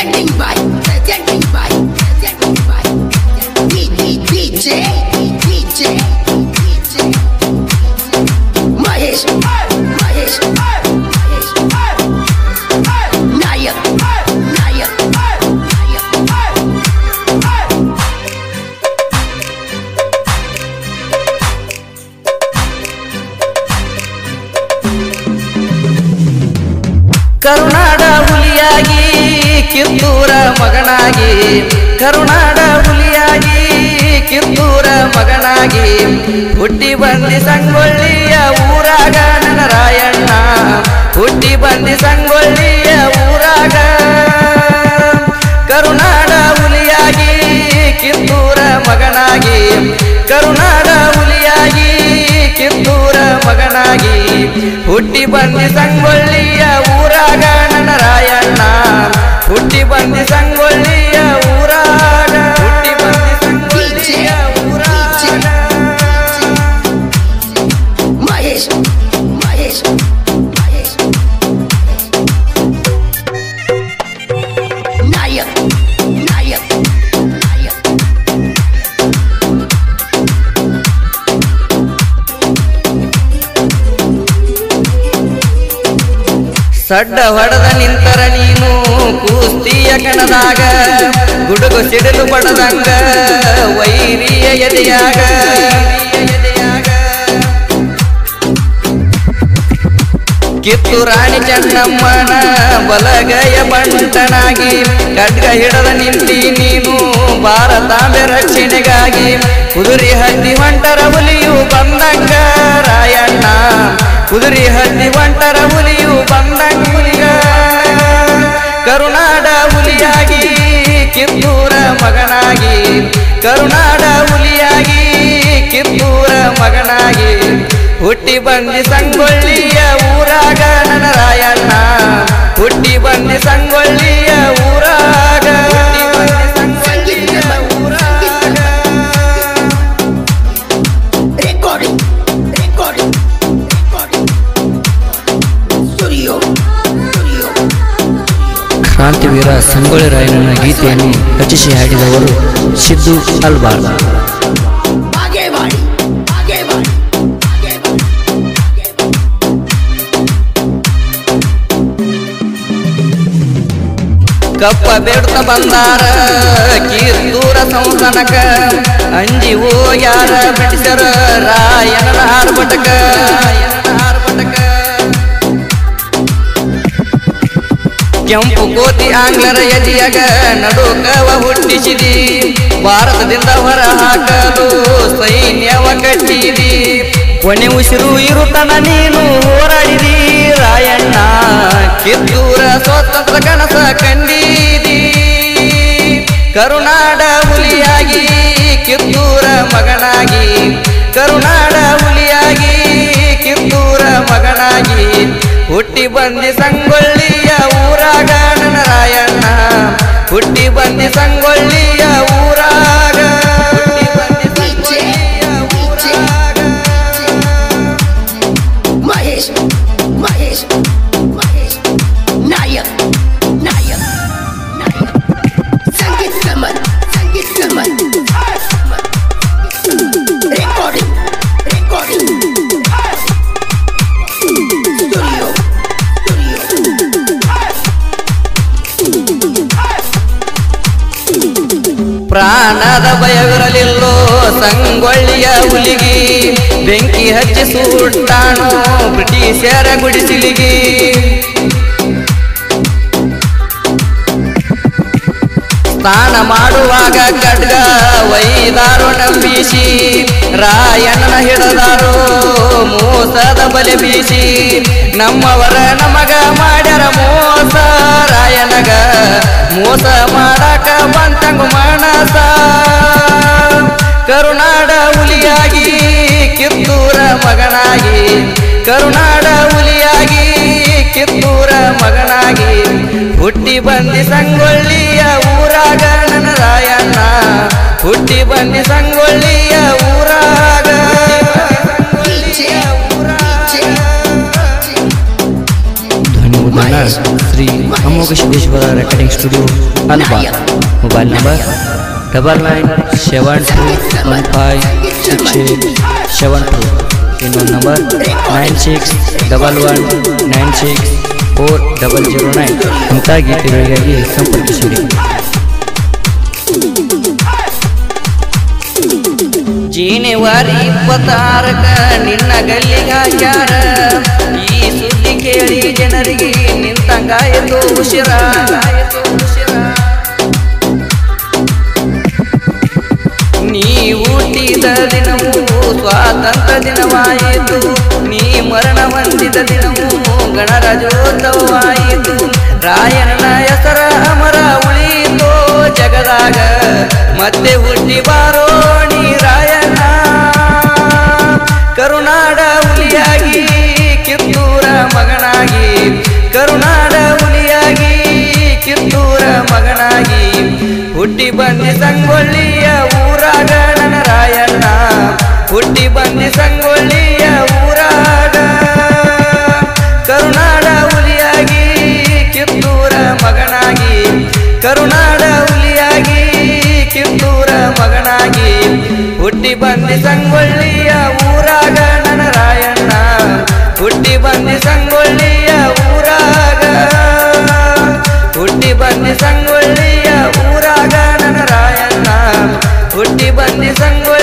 ಕರುನಾಡ ಹುಲಿಯಾಗಿ ಕಿತ್ತೂರ ಮಗನಾಗಿ ಕರುನಾಡ ಹುಲಿಯಾಗಿ ಕಿತ್ತೂರ ಮಗನಾಗಿ ಹುಟ್ಟಿ ಬಂದಿ ಸಂಗೊಳ್ಳಿಯ ಊರಾಗ ನನ್ನ ರಾಯಣ್ಣ ಹುಟ್ಟಿ ಬಂದಿ ಸಂಗೊಳ್ಳಿಯ ಊರಾಗ ಕರುನಾಡ ಹುಲಿಯಾಗಿ ಕಿತ್ತೂರ ಮಗನಾಗಿ ಕರುನಾಡ ಹುಲಿಯಾಗಿ ಕಿತ್ತೂರ ಮಗನಾಗಿ ಹುಟ್ಟಿ ಬಂದಿ ಸಂಗೊಳ್ಳಿಯ ಊರಾಗ ನನ್ನ ರಾಯಣ್ಣ ಹುಟ್ಟಿ ಬಂದಿ ಸಂಗೊಳ್ಳಿಯ ಊರಾಗ ಹುಟ್ಟಿ ಬಂದಿ ಸಂಗೊಳ್ಳಿಯ ಊರಾಗ ಮಹೇಶ್ ಮಹೇಶ್ ಮಹೇಶ್ ನಾಯಕ್ ನಾಯಕ್ ನಾಯಕ್ ಸಡ್ಡ ಹೊಡೆದ ನಿಂತರ ನೀನು ಕೂಸ್ತಿಯ ಕಣದಾಗ ಗುಡುಗು ಸಿಡಿಲು ಪಡದಂಗ ವೈರಿಯ ಎದೆಯಾಗ ಕಿತ್ತು ರಾಣಿ ಚೆನ್ನಮ್ಮನ ಬಲಗಯ ಬಂಟನಾಗಿ ಖಡ್ಗ ಹಿಡದ ನಿಂತಿ ನೀನು ಭಾರತಾಂಬೆ ರಕ್ಷಣೆಗಾಗಿ ಕುದುರೆ ಹತ್ತಿ ಹೊಂಟರ ಹುಲಿಯು ಬಂದಂಗ ರಾಯಣ್ಣ ಕುದುರೆ ಹತ್ತಿ ಹೊಂಟರ ಹುಲಿಯು ಬಂದಂಗ ಹುಲಿಗ ಕರುನಾಡ ಹುಲಿಯಾಗಿ ಕಿತ್ತೂರ ಮಗನಾಗಿ ಕರುನಾಡ ಹುಲಿಯಾಗಿ ಕಿತ್ತೂರ ಮಗನಾಗಿ ಹುಟ್ಟಿ ಬಂದಿ ಸಂಗೊಳ್ಳಿಯ ಊರಾಗ ನನ್ನ ರಾಯಣ್ಣ ಹುಟ್ಟಿ ಬಂದಿ ಸಂಗೊಳ್ಳಿಯ ಊರಾಗ ಹುಟ್ಟಿ ಬಂದಿ ಸಂಗೊಳ್ಳಿಯ ಊರಾಗ ರೆಕಾರ್ಡಿಂಗ್ ರೆಕಾರ್ಡಿಂಗ್ ಸ್ಟುಡಿಯೋ ಸ್ಟುಡಿಯೋ ಕ್ರಾಂತಿವೀರ ಸಂಗೊಳ್ಳಿ ರಾಯಣ್ಣನ ಗೀತೆಯನ್ನು ರಚಿಸಿ ಹಾಡಿದವರು ಸಿದ್ದು ಅಲ್ವಾರ್. ಕಪ್ಪ ಬೇಡ್ತ ಬಂದಾರ ಕಿತ್ತೂರ ಸಂಸ್ಥಾನಕ ಅಂಜಿ ಹೋಗ್ಯಾರ ಬ್ರಿಟಿಷರ ರಾಯಣ್ಣನ ಆರ್ಭಟಕ ಕೆಂಪು ಕೋತಿ ಆಂಗ್ಲರ ಎದೆಯಾಗ ನಡುಕವ ಹುಟ್ಟಿಸಿದಿ ಭಾರತದಿಂದ ಹೊರ ಹಾಕಲು ಸೈನ್ಯವ ಕಟ್ಟಿದಿ ಕೊನೆ ಉಸಿರು ಇರುತ್ತನ ನೀನು ಹೋರಾಡಿದಿ ರಾಯಣ್ಣ ಕಿತ್ತೂರ ಸ್ವಾತಂತ್ರ್ಯ ಕನಸ ಕಂಡಿದಿ ಕರುನಾಡ ಹುಲಿಯಾಗಿ ಕಿತ್ತೂರ ಮಗನಾಗಿ ಕರುನಾಡ ಹುಲಿಯಾಗಿ ಕಿತ್ತೂರ ಮಗನಾಗಿ ಹುಟ್ಟಿ ಬಂದಿ ಸಂಗೊಳ್ಳಿಯ ಊರಾಗ ನನ್ನ ರಾಯಣ್ಣ ಹುಟ್ಟಿ ಬಂದಿ ಸಂಗೊಳ್ಳಿಯ ಊರಾಗ ಹುಟ್ಟಿ ಬಂದಿ ಸಂಗೊಳ್ಳಿಯ ಊರಾಗ ಮಹೇಶ್ ಮಹೇಶ್ ಮಹೇಶ್ ನಾಯಕ್ ನಾಯಕ್ ನಾಯಕ್ ಸಂಗೀತ್ ಸಮನ್ ರೆಕಾರ್ಡಿಂಗ್ ರೆಕಾರ್ಡಿಂಗ್ ಸ್ಟುಡಿಯೋ ಪ್ರಾಣದ ಭಯವಿರಲಿಲ್ಲೋ ಸಂಗೊಳ್ಳಿಯ ಹುಲಿಗಿ ಬೆಂಕಿ ಹಚ್ಚಿ ಸುಟ್ಟಾಣೋ ಬ್ರಿಟಿಷರ ಗುಡಿಸಿಲಿಗಿ ಸ್ನಾನ ಮಾಡುವಾಗ ಖಡ್ಗ ವೈದಾರೋ ನಂಬಿಸಿ ರಾಯಣ್ಣನ ಹಿಡದಾರೋ ಮೋಸದ ಬಲೆ ಬೀಸಿ ನಮ್ಮವರ ನಮಗ ಮಾಡ್ಯಾರ ಮೋಸ ರಾಯನಗ ಮೋಸ ಮಾಡಕ ಬಂತಂಗ ಮನಸ ಕರುನಾಡ ಹುಲಿಯಾಗಿ ಕಿತ್ತೂರ ಮಗನಾಗಿ ಕರುನಾಡ ಹುಲಿಯಾಗಿ ಕಿತ್ತೂರ ಮಗನಾಗಿ ಹುಟ್ಟಿ ಬಂದಿ ಸಂಗೊಳ್ಳಿಯ ಊರಾಗ ನನ್ನ ರಾಯಣ್ಣ ಹುಟ್ಟಿ ಬಂದಿ ಸಂಗೊಳ್ಳಿಯ ಊರಾಗ ಧ್ವನಿ ಮುದ್ರಣ ಶ್ರೀ ಶಿವಮೊಗ್ಗ ಸಿದ್ದೇಶ್ವರ ರೆಕಾರ್ಡಿಂಗ್ ಸ್ಟುಡಿಯೋ ಅಲ್ಬಾರ್. Mobile number 9972156872. ಇನ್ನೊಂದು ನಂಬರ್ 9611964009. ಇಂಥ ಗೀತೆಗಳಿಗಾಗಿ ಸಂಪರ್ಕಿಸಿರಿ. ಜನವರಿ 26ಕ ನಿನ್ನ ಗಲ್ಲಿಗೆ ಹಾಕ್ಯಾರ. ಈ ಸುದ್ದಿ ಕೇಳಿ ಜನರಿಗೆ ನಿಂತಂಗಾಯಿತು ಉಸಿರ. ನೀ ಹುಟ್ಟಿದ ದಿನವೂ ಸ್ವಾತಂತ್ರ್ಯ ದಿನವಾಯಿತು. ನೀ ಮರಣ ಹೊಂದಿದ ದಿನವೂ ಗಣರಾಜ್ಯೋತ್ಸವವಾಯಿತು. ರಾಯಣ್ಣನ ಹೆಸರ ಅಮರ ಉಳಿತೋ ಜಗದಾಗ. ಮತ್ತೆ ಹುಟ್ಟಿ ಬಾರೋ ನೀ ರಾಯಣ್ಣ. ಕರುನಾಡ ಹುಲಿಯಾಗಿ ಕಿತ್ತೂರ ಮಗನಾಗಿ. ಕರುನಾಡ ಹುಲಿಯಾಗಿ ಕಿತ್ತೂರ ಮಗನಾಗಿ. ಹುಟ್ಟಿ ಬಂದಿ ಸಂಗೊಳ್ಳಿಯ ಊರಾಗ ನನ್ನ ರಾಯಣ್ಣ. ಹುಟ್ಟಿ ಬಂದಿ ಸಂಗೊಳ್ಳಿಯ ಊರಾಗ. ಕರುನಾಡ ಹುಲಿಯಾಗಿ ಕಿತ್ತೂರ ಮಗನಾಗಿ. ಕರುನಾಡ ಹುಲಿಯಾಗಿ ಕಿತ್ತೂರ ಮಗನಾಗಿ. ಹುಟ್ಟಿ ಬಂದಿ ಸಂಗೊಳ್ಳಿಯ ಊರಾಗ ನನ್ನ ರಾಯಣ್ಣ. ಹುಟ್ಟಿ ಬಂದಿ ಸಂಗೊಳ್ಳಿಯ ಊರಾಗ. ಹುಟ್ಟಿ ಬಂದಿ ಸಂಗೊಳ್ಳಿಯ ಊರಾಗ ನನ್ನ ರಾಯಣ್ಣ. ಹುಟ್ಟಿ ಬಂದಿ ಸಂಗೊಳ್ಳಿ